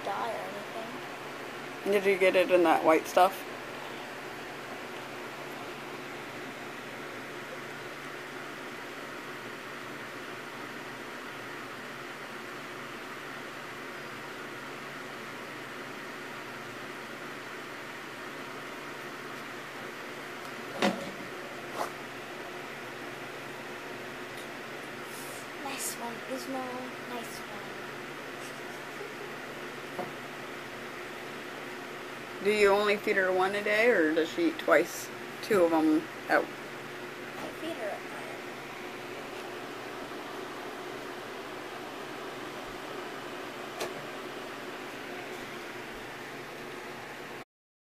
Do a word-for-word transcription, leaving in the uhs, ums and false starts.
die or anything. Did you get it in that white stuff? Nice one, Gizmo. Nice one. Do you only feed her one a day, or does she eat twice? Two of them out